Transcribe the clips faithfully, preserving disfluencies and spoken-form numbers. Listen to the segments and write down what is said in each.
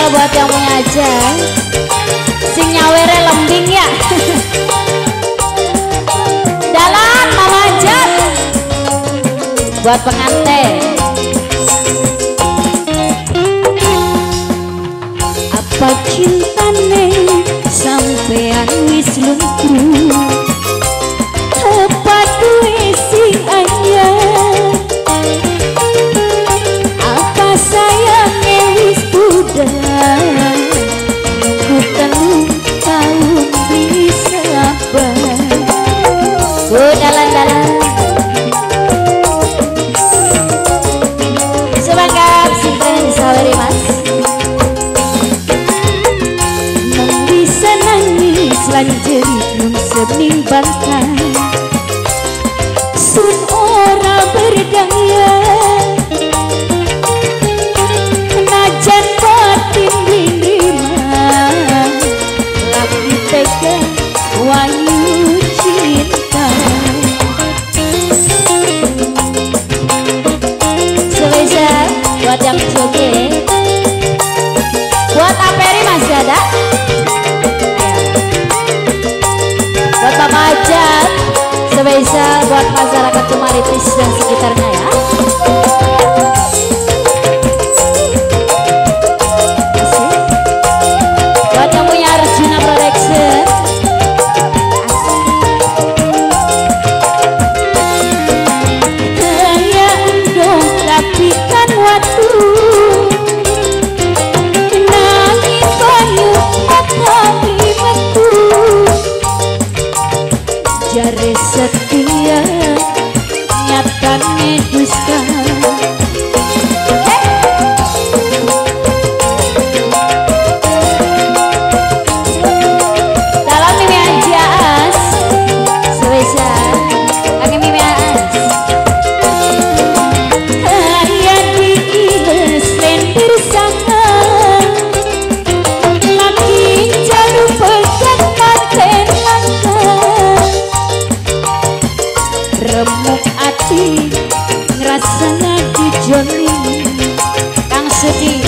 buat yang punya aja. Sing nyawere lembing ya. Dalam Mama Jat buat pengantin. Apa cintane sampean wis lumpuh, apa duwe sing anyar, apa sayangnya wis pudar, ku telung tahun bisa sabar. Oh dalan-dalan semangat simpen saweri mas. Nang bisa nangis lan jerit nung senimbangkan, sun ora berdaya, najan batin diterima, lagi pegang wayu cinta. Spesial buat yang joget, buat Aperi masih ada, buat Mama Ajat, spesial buat masyarakat Tumaritis dan sekitarnya ya. Buat yang punya Arjuna Production, tapi kan waktu nangis banyu mata metu, jare setia nyatane dusta. Dalam Mimi Anjas spesial kaki Mimi Anjas. Remuk ati ngerasana dijoli kang sedih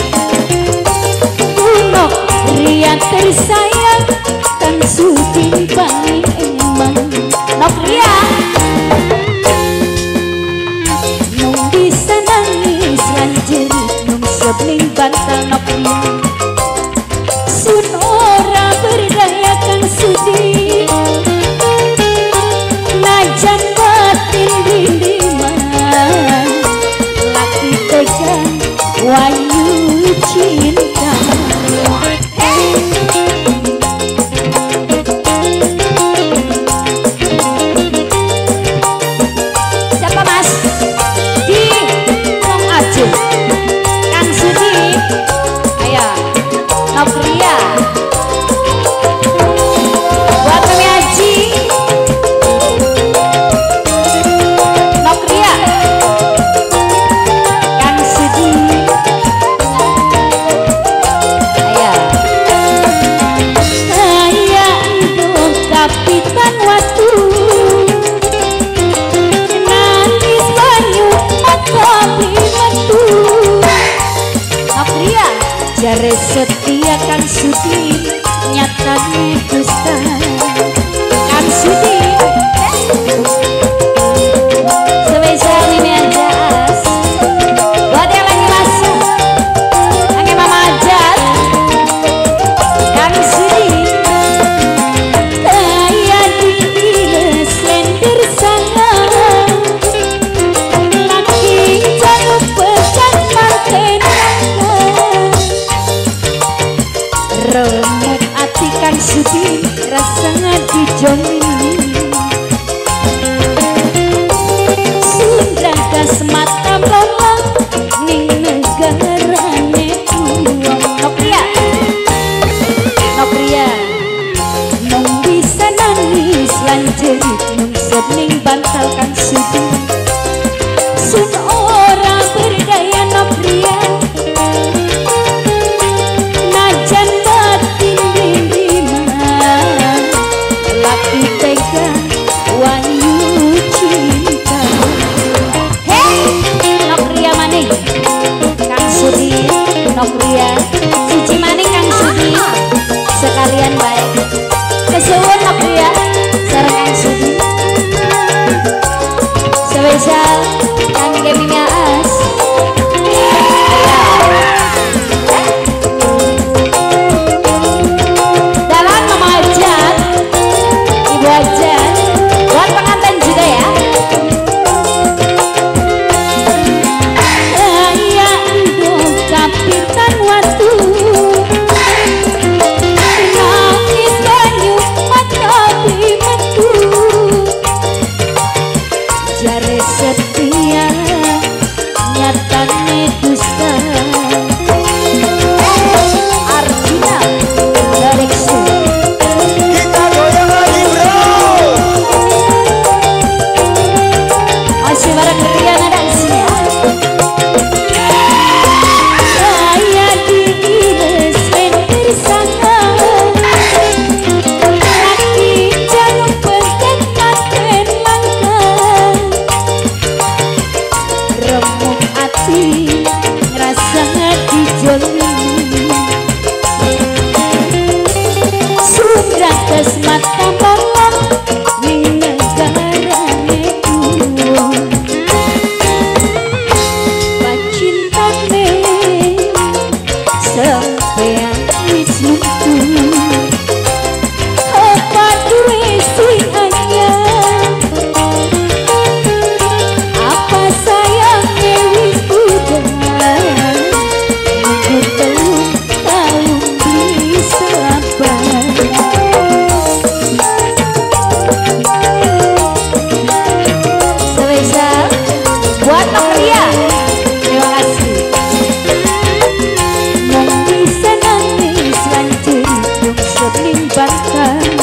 unok ria tersayang kang sudi bangi emang nok ria nung bisa nangis lan jerit nung sebeling bantal nok ria sun ora berdaya kang sudi najan laki pegang wayu cinta. Hey. Siapa mas? Di Nong Aceh Kang Sudi. Ayo Nopria buat Mimi Aji, kapitan waktu nangis banyu mata metu, Apria jare setia Kang Sudi nyatane dusta. Kang Sudi spesial Mimi Anjas buat yang lagi masuk angin Mama Ajat Kang Sudi. Remuk ati Kang Sudi rasanya dijoli, Sunda semata mama ning negarane uang. Nopria Nopria nung bisa nangis lan jerit nung sebening bantal Kang Sudi sun ora berdaya. Nopria najan batin diterima, laki pegang wayu cinta. Hey Nopria maning Kang Sudi, Nopria siji maning kalian baik. Kesuwun Nopria sareng Kang Sudi. Spesial kangge Mimi Aas. Dalam Mama Ajat, Ibu Ajat, buat pengantin juga ya. Saya ibu kapitan waktu. Jare setia nyatane dusta. Arjuna Direction. Kita goyang lagi bro. Masih bareng Riana Dansnya. Saya diiris mentir sana. Laki jalur pengen makin langka. Remuk hati ngerasa dijolimi. Sudah kesmata bolong ning negarane kuwo. Pacintane sampean wis mutu. Apa duwe si anyar? Apa sayangnya wis udah nunggu telung tahun bisa apa. Spesial buat Nopria, terima kasih. Mung bisa nangis lan cerita sedih bangka.